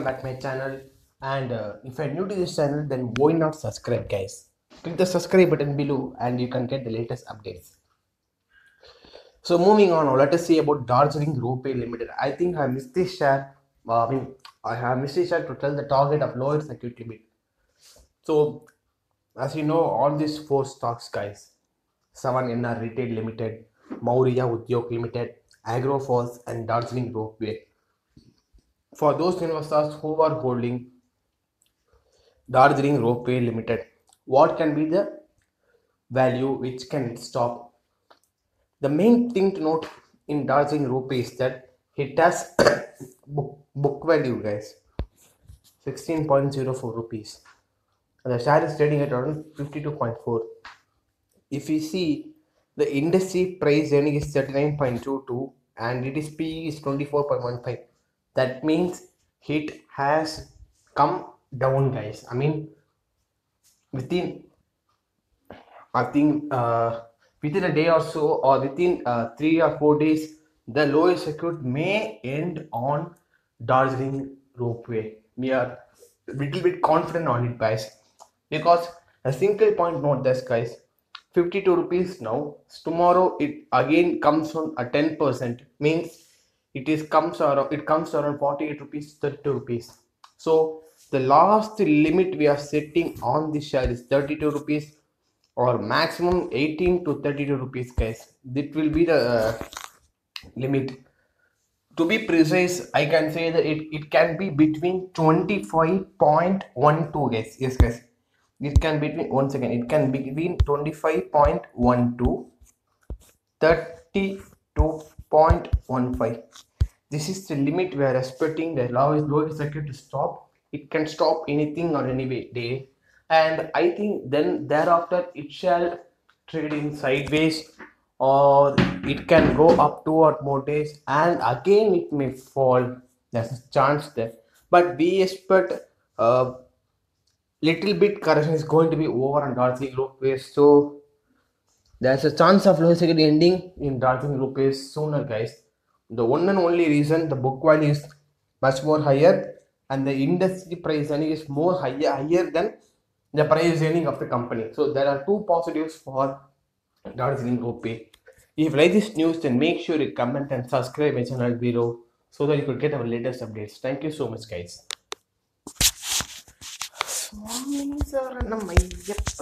back to my channel. And if you're new to this channel, then why not subscribe, guys? Click the subscribe button below and you can get the latest updates. So moving on, let us see about Darjeeling Ropeway Limited. I think I missed this share. I have missed this share to tell the target of lower circuit limit. So as you know, all these four stocks, guys, 7NR Retail Limited, Maurya Udyog Limited, Agroforce, and Darjeeling Ropeway. For those investors who are holding Darjeeling Ropeway Limited, what can be the value which can stop? The main thing to note in Darjeeling Ropeway is that it has book value, guys, 16.04 rupees. And the share is trading at around 52.4. If you see, the industry price earning is 39.22 and it is PE is 24.15. That means it has come down, guys. I mean, within I think within a day or so, or within 3 or 4 days, the lowest circuit may end on Darjeeling Ropeway. We are a little bit confident on it, guys, because a single point note this, guys, 52 rupees now. Tomorrow it again comes on a 10%, means it comes around 48 rupees, 32 rupees. So the last limit we are setting on this share is 32 rupees or maximum 18 to 32 rupees, guys. That will be the limit. To be precise, I can say that it can be between 25.12, guys. Yes, guys, it can between, once again, it can be between 25.12 32.15. This is the limit we are expecting the lowest circuit to stop. It can stop anything or any day, and I think then thereafter it shall trade in sideways, or it can go up 2 or more days and again it may fall. There's a chance there, but we expect little bit correction is going to be over on Darjeeling Ropeway. So there's a chance of low second ending in Darjeeling Ropeway sooner, guys. The one and only reason the book value is much more higher and the industry price earning is more higher than the price earning of the company. So there are two positives for Darjeeling Ropeway. If you like this news, then make sure you comment and subscribe my channel below so that you could get our latest updates. Thank you so much, guys.